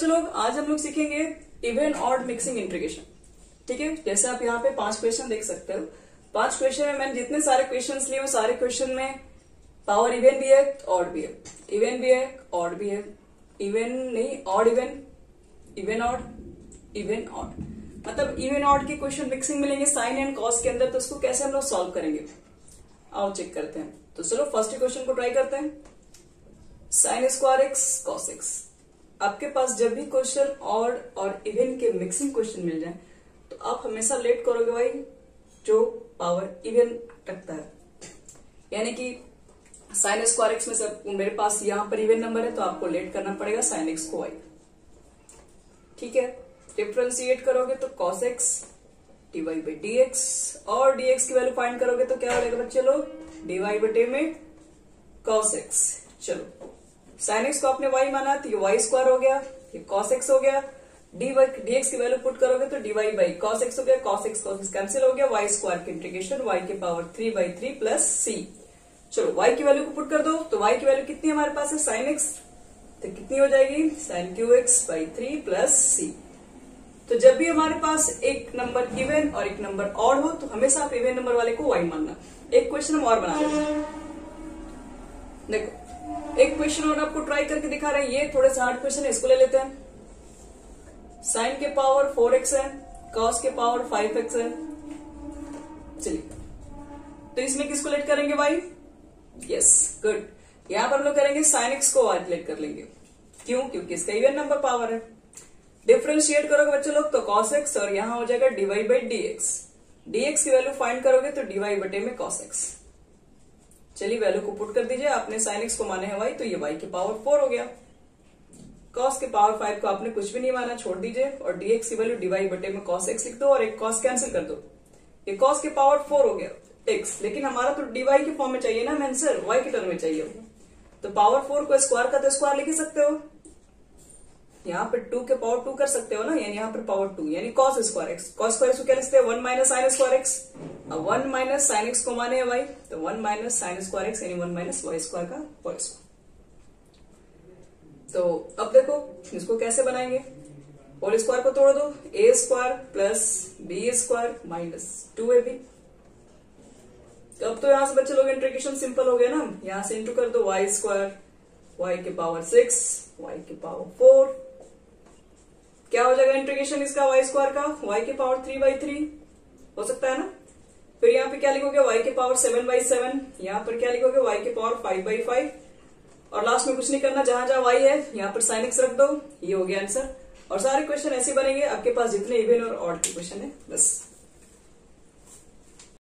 बच्चे लोग आज हम लोग सीखेंगे इवन ऑड मिक्सिंग इंटीग्रेशन। ठीक है, जैसे आप यहाँ पे 5 क्वेश्चन देख सकते हो। 5 क्वेश्चन में मैंने जितने सारे क्वेश्चन लिए वो सारे क्वेश्चन में पावर इवन भी है, ऑड भी है, इवन भी है, ऑड भी है, इवन नहीं odd even, even odd, even odd, मतलब इवन ऑड के क्वेश्चन मिक्सिंग मिलेंगे साइन एंड कॉस के अंदर। तो उसको कैसे हम लोग सॉल्व करेंगे, आओ चेक करते हैं। तो चलो फर्स्ट क्वेश्चन को ट्राई करते हैं। Sine square x cos x. आपके पास जब भी क्वेश्चन ऑड और इवन के मिक्सिंग क्वेश्चन मिल जाए तो आप हमेशा लेट करोगे भाई जो पावर इवन रखता है, यानी कि साइन स्क्वायर एक्स में से मेरे पास यहां पर इवन नंबर है तो आपको लेट करना पड़ेगा साइन एक्स को वाई। ठीक है, डिफ्रेंशिएट करोगे तो cos x dy by d x, और डीएक्स की वैल्यू फाइंड करोगे तो क्या हो जाएगा बच्चे लोग, डीवाई बटे में कॉस एक्स। चलो साइन एक्स को आपने y माना तो ये वाई स्क्वायर हो गया, ये कॉस एक्स हो गया, डीएक्स की वैल्यू पुट करोगे तो डीवाई बाई कॉस एक्स हो गया, कॉस एक्स कैंसिल हो गया, वाई स्क्वायर की इंटीग्रेशन y के पावर 3/3 प्लस c। चलो y की वैल्यू को पुट कर दो तो y की वैल्यू कितनी हमारे पास है साइन एक्स, तो कितनी हो जाएगी sine cube x by 3 plus c। तो जब भी हमारे पास एक नंबर इवन और एक नंबर ऑड हो तो हमेशा आप इवन नंबर वाले को y मानना। एक क्वेश्चन हम और बना लेते हैं, देखो एक क्वेश्चन और आपको ट्राई करके दिखा रहे हैं, ये थोड़े से हार्ड क्वेश्चन है, इसको ले लेते हैं। साइन के पावर 4x है, कॉस के पावर 5x है। चलिए तो इसमें किसको लेट करेंगे भाई, यस गुड, यहां पर हम लोग करेंगे साइन एक्स को लेट कर लेंगे। क्यों, क्योंकि इसका इवन नंबर पावर है। डिफ्रेंशिएट करोगे बच्चे लोग तो कॉस एक्स और यहां हो जाएगा डीवाई बाई डीएक्स, डीएक्स की वैल्यू फाइंड करोगे तो डीवाई बटे में कॉस एक्स। चलिए वैल्यू को पुट कर दीजिए, आपने साइन एक्स को माने है y तो ये y के पावर 4 हो गया, cos के पावर 5 को आपने कुछ भी नहीं माना छोड़ दीजिए, और dx की वैल्यू dy बटे में cos x लिख दो और एक cos कैंसिल कर दो, ये cos के पावर 4 हो गया x, लेकिन हमारा तो dy के फॉर्म में चाहिए ना आंसर, y के टर्म में चाहिए। तो पावर 4 को स्क्वायर का तो स्क्वायर लिख ही सकते हो, यहाँ पर 2 के पावर 2 कर सकते हो ना, यानी यहाँ पर पावर 2 यानी cos square x, cos square को क्या लिखते हैं 1 माइनस साइन स्क्वायर एक्स। अब 1 माइनस साइन एक्स को माने है y तो 1 माइनस साइन स्क्वायर एक्स यानी 1 माइनस वाई स्क्वायर का होल स्क्वायर। तो अब देखो इसको कैसे बनाएंगे, होल स्क्वायर को तोड़ दो, a square plus b square minus 2ab। तो अब तो यहां से बच्चे लोग इंटीग्रेशन सिंपल हो गया ना, यहां से इंटू कर दो वाई स्क्वायर, वाई के पावर 6, वाई के पावर 4, क्या हो जाएगा इंटीग्रेशन इसका वाई स्क्वायर का, वाई के पावर 3/3 हो सकता है ना। फिर यहाँ पे क्या लिखोगे y के पावर 7/7, यहाँ पर क्या लिखोगे y के पावर 5/5, और लास्ट में कुछ नहीं करना, जहां जहां y है यहाँ पर साइन एक्स रख दो, ये हो गया आंसर। और सारे क्वेश्चन ऐसे बनेंगे आपके पास जितने इवन और ऑड के क्वेश्चन है बस।